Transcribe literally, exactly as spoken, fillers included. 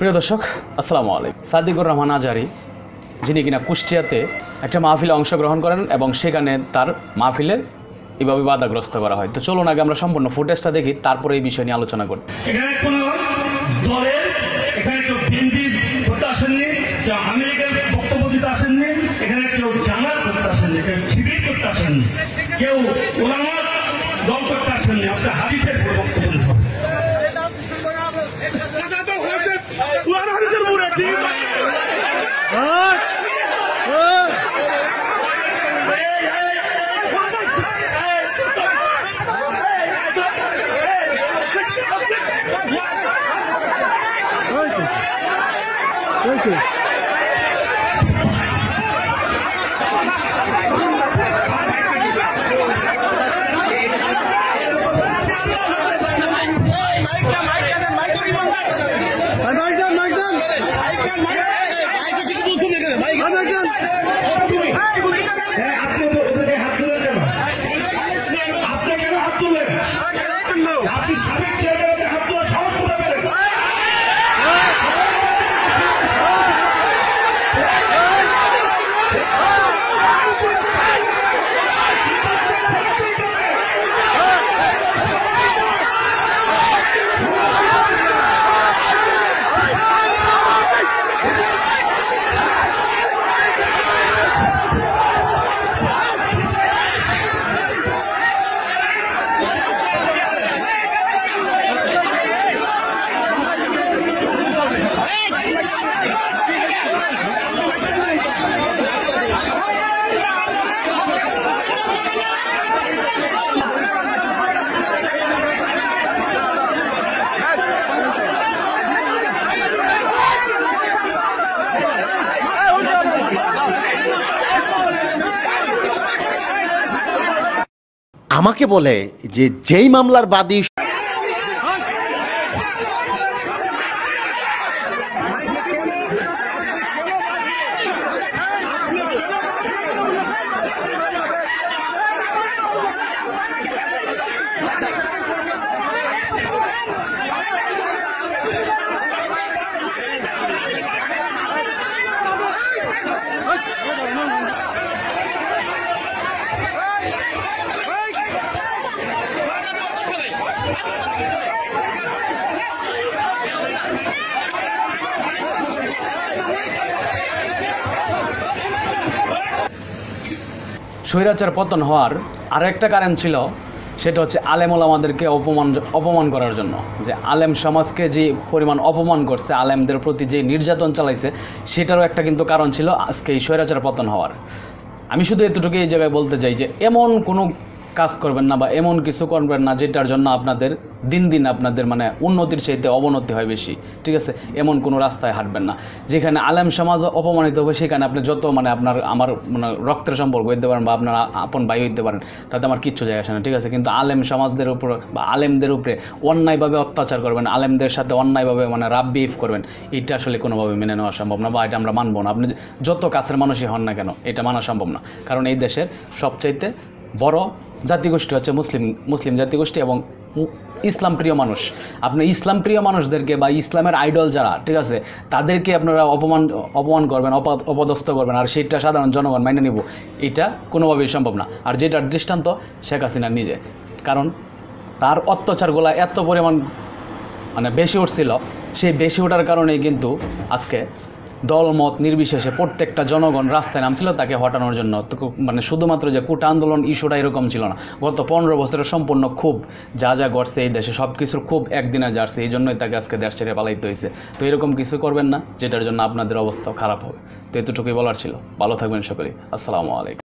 প্রিয় দর্শক আসসালামু আলাইকুম। সাদিকুর রহমান আজহারি যিনি কিনা কুষ্টিয়াতে একটা মাহফিলে অংশগ্রহণ করেন এবং সেখানে তার মাহফিলে এভাবে বাধাগ্রস্ত করা হয়। তো চলুন আগে আমরা সম্পূর্ণ ফুটেজটা দেখি, তারপরে এই বিষয় নিয়ে আলোচনা করি। এখানে কোনো দলের এখানে কেউ বিএনপি করতে আসেননি, কেউ আমেরিকার বক্তব্য দিতে আসেননি, এখানে কেউ জামাত করতে আসেননি, কেউ শিবির করতে আসেননি, কেউ ওলামা দল করতে আসেননি। আপনার হাদিসের বক্তব্য দিতে হবে। আপনি সাবেক চেয়ারম্যানের হাত তোলা সাহস করতে পারেন? আমাকে বলে যে যেই মামলার বাদী স্বৈরাচার পতন হওয়ার আরও একটা কারণ ছিল, সেটা হচ্ছে আলেম ওলামাদেরকে অপমান অপমান করার জন্য। যে আলেম সমাজকে যে পরিমাণ অপমান করছে, আলেমদের প্রতি যে নির্যাতন চালাইছে, সেটারও একটা কিন্তু কারণ ছিল আজকে এই স্বৈরাচার পতন হওয়ার। আমি শুধু এতটুকু এই জায়গায় বলতে চাই যে এমন কোনো কাজ করবেন না বা এমন কিছু করবেন না যেটার জন্য আপনাদের দিন দিন আপনাদের মানে উন্নতির চাইতে অবনতি হয় বেশি, ঠিক আছে? এমন কোনো রাস্তায় হাঁটবেন না যেখানে আলেম সমাজ অপমানিত হবে, সেখানে আপনি যত মানে আপনার আমার মানে রক্তের সম্পর্ক হইতে পারেন বা আপনার আপন ভাই হইতে পারেন, তাতে আমার কিচ্ছু যায় আসে না, ঠিক আছে? কিন্তু আলেম সমাজদের উপর বা আলেমদের উপরে অন্যায়ভাবে অত্যাচার করবেন, আলেমদের সাথে অন্যায়ভাবে মানে রাব বিহেভ করবেন, এটা আসলে কোনোভাবে মেনে নেওয়া সম্ভব না বা এটা আমরা মানবো না। আপনি যত কাছের মানুষই হন না কেন, এটা মানা সম্ভব না। কারণ এই দেশের সবচাইতে বড় জাতিগোষ্ঠী হচ্ছে মুসলিম মুসলিম জাতিগোষ্ঠী এবং ইসলাম প্রিয় মানুষ। আপনি ইসলাম প্রিয় মানুষদেরকে বা ইসলামের আইডল যারা, ঠিক আছে, তাদেরকে আপনারা অপমান অপমান করবেন, অপদস্থ করবেন, আর সেটা সাধারণ জনগণ মেনে নিব, এটা কোনোভাবেই সম্ভব না। আর যেটার দৃষ্টান্ত শেখ হাসিনা নিজে, কারণ তার অত্যাচারগুলো এত পরিমাণ মানে বেশি উঠছিল, সেই বেশি ওঠার কারণেই কিন্তু আজকে দলমত নির্বিশেষে প্রত্যেকটা জনগণ রাস্তায় নামছিল তাকে হটানোর জন্য। মানে শুধুমাত্র যে কোটা আন্দোলন ইস্যুটা এরকম ছিল না, গত পনেরো বছরের সম্পূর্ণ খুব যা যা ঘটছে এই দেশে সব কিছুর খুব একদিনে যাচ্ছে, এই জন্যই তাকে আজকে দেশ ছেড়ে পালাইতে হয়েছে। তো এরকম কিছু করবেন না যেটার জন্য আপনাদের অবস্থা খারাপ হবে। তো এতটুকুই বলার ছিল। ভালো থাকবেন সকলেই। আসসালামু আলাইকুম।